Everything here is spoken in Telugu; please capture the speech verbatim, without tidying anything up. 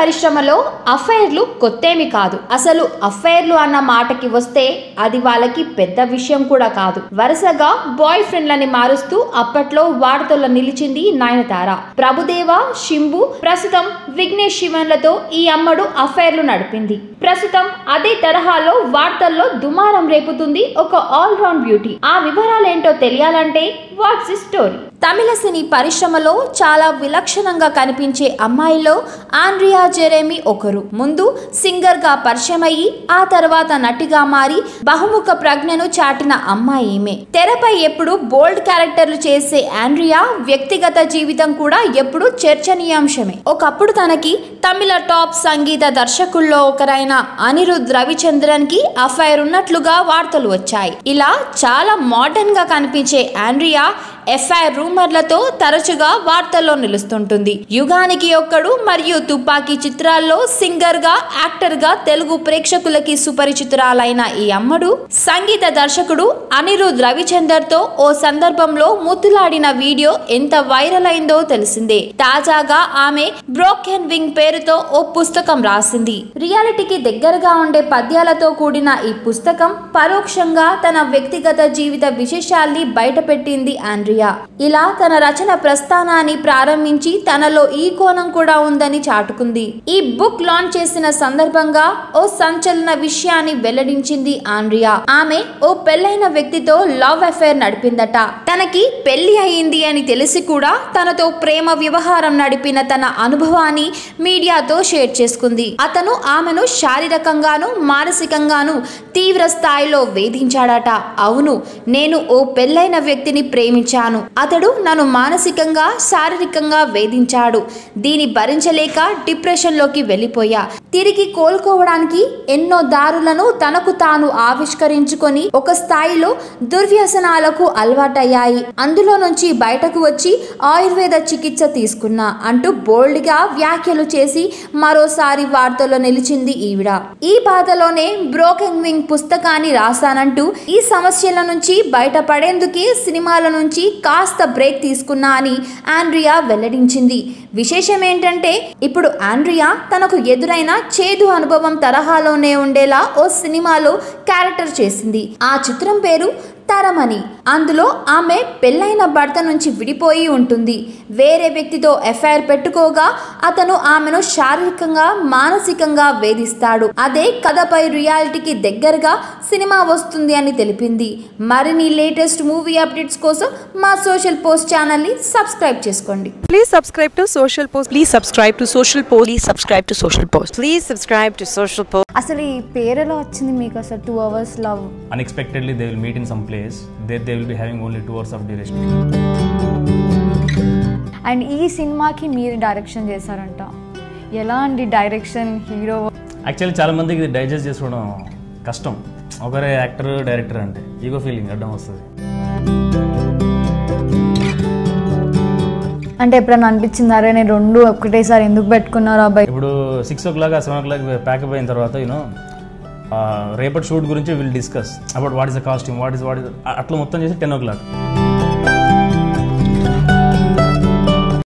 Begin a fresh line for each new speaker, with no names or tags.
పరిశ్రమలో అఫైర్లు కొత్తేమి కాదు. అసలు అఫైర్లు అన్న మాటకి వస్తే అది వాళ్ళకి పెద్ద విషయం కూడా కాదు. వరుసగా బాయ్ ఫ్రెండ్లని మారుస్తూ అప్పట్లో వార్తల్లో నిలిచింది నయనతార. ప్రభుదేవ, శింబు, ప్రస్తుతం విఘ్నేష్ శివన్లతో ఈ అమ్మడు అఫైర్లు నడిపింది. ప్రస్తుతం అదే తరహాలో వార్తల్లో దుమారం రేపుతుంది ఒక ఆల్ రౌండ్ బ్యూటీ. ఆ వివరాలేంటో తెలియాలంటే వాట్స్ ది స్టోరీ. తమిళ సినీ పరిశ్రమలో చాలా విలక్షణంగా కనిపించే అమ్మాయిలో ఆండ్రియా జెరెమీ ఒకరు. ముందు సింగర్ గా పరిచయం అయ్యి ఆ తర్వాత నటిగా మారి బహుముఖ ప్రజ్ఞను చాటిన అమ్మాయి ఈమె. తెరపై ఎప్పుడు బోల్డ్ క్యారెక్టర్లు చేసే ఆండ్రియా వ్యక్తిగత జీవితం కూడా ఎప్పుడు చర్చనీయాంశమే. ఒకప్పుడు తనకి తమిళ టాప్ సంగీత దర్శకుల్లో ఒకరైన అనిరుద్ రవిచంద్రన్ కి అఫైర్ ఉన్నట్లుగా వార్తలు వచ్చాయి. ఇలా చాలా మోడర్న్ గా కనిపించే ఆండ్రియా ఎఫ్ఐఆర్ రూమర్లతో తరచుగా వార్తల్లో నిలుస్తుంటుంది. యుగానికి ఒక్కడు మరియు తుపాకీ చిత్రాల్లో సింగర్ గా, యాక్టర్ గా తెలుగు ప్రేక్షకులకి సుపరిచితురాలైన ఈ అమ్మడు సంగీత దర్శకుడు అనిరుద్ రవిచందర్ తో ఓ సందర్భంలో ముద్దులాడిన వీడియో ఎంత వైరల్ అయిందో తెలిసిందే. తాజాగా ఆమె బ్రోకెన్ వింగ్ పేరుతో ఓ పుస్తకం రాసింది. రియాలిటీకి దగ్గరగా ఉండే పద్యాలతో కూడిన ఈ పుస్తకం పరోక్షంగా తన వ్యక్తిగత జీవిత విశేషాల్ని బయటపెట్టింది ఆండ్రియా. ఇలా తన రచన ప్రస్థానాన్ని ప్రారంభించి తనలో ఈ కోణం కూడా ఉందని చాటుకుంది. ఈ బుక్ లాంచ్ చేసిన సందర్భంగా ఓ సంచలన విషయాన్ని వెల్లడించింది ఆండ్రియా. ఆమె ఓ పెళ్లైన వ్యక్తితో లవ్ అఫైర్ నడిపిందట. తనకి పెళ్లి అయింది అని తెలిసి కూడా తనతో ప్రేమ వ్యవహారం నడిపిన తన అనుభవాన్ని మీడియాతో షేర్ చేసుకుంది. అతను ఆమెను శారీరకంగాను మానసికంగాను తీవ్ర స్థాయిలో వేధించాడట. అవును, నేను ఓ పెళ్లైన వ్యక్తిని ప్రేమించాను. అతడు నన్ను మానసికంగా శారీరకంగా వేధించాడు. దీన్ని భరించలేక డిప్రెషన్ లోకి వెళ్ళిపోయా. తిరిగి కోలుకోవడానికి ఎన్నో దారులను తనకు తాను ఆవిష్కరించుకొని ఒక స్థాయిలో దుర్వ్యసనాలకు అలవాటయ్యాయి. అందులో నుంచి బయటకు వచ్చి ఆయుర్వేద చికిత్స తీసుకున్నా అంటూ బోల్డ్ గా వ్యాఖ్యలు చేసి మరోసారి వార్తల్లో నిలిచింది ఈవిడ. ఈ బాధలోనే బ్రోకెన్ వింగ్ పుస్తకాన్ని రాశానంటూ ఈ సమస్యల నుంచి బయటపడేందుకే సినిమాల నుంచి కాస్త బ్రేక్ తీసుకున్నా అని ఆండ్రియా వెల్లడించింది. విశేషం ఏంటంటే ఇప్పుడు ఆండ్రియా తనకు ఎదురైన చేదు అనుభవం తరహాలోనే ఉండేలా ఓ సినిమాలో క్యారెక్టర్ చేసింది. ఆ చిత్రం పేరు తరమని. అందులో ఆమె పెళ్లైన భర్త నుంచి విడిపోయి ఉంటుంది. వేరే వ్యక్తితో ఎఫ్ఐఆర్ పెట్టుకోగా అతను ఆమెను శారీరకంగా మానసికంగా వేధిస్తాడు. అదే కథపై రియాలిటీకి దగ్గరగా సినిమా వస్తుంది అని తెలిపింది. మరిన్ని లేటెస్ట్ మూవీ అప్డేట్స్ కోసం మా సోషల్ పోస్ట్ ఛానల్ ని సబ్స్క్రైబ్ చేసుకోండి.
Please subscribe to social post. Please subscribe to social post. Please subscribe to social post. Please subscribe to social post.
అసలు ఈ పేరు ఎలా వచ్చింది మీకు? అసలు two hours love
unexpectedly they will meet in some place. They they will be having only two hours of duration.
And ఈ సినిమాకి మీరు డైరెక్షన్ చేశారంట. ఎలా అండి డైరెక్షన్? హీరో
యాక్చువల్లీ చాలా మందికి ఇది డైజెస్ట్ చేసుకోవడం కష్టం. ఒకరే యాక్టర్ డైరెక్టర్ అంటే ఈగో ఫీలింగ్ అడ్డం వస్తుంది.
అంటే ఎప్పుడైనా అనిపించిందారే నేను రెండు ఒకటేసారి ఎందుకు పెట్టుకున్నారు అబ్బాయి?
ఇప్పుడు six o'clock seven o'clock pack up అయిన తర్వాత యూనో రేపటి షూట్ గురించి will discuss about what is the costume, what is what is అట్లా మొత్తం చేసి టెన్ ఓ క్లాక్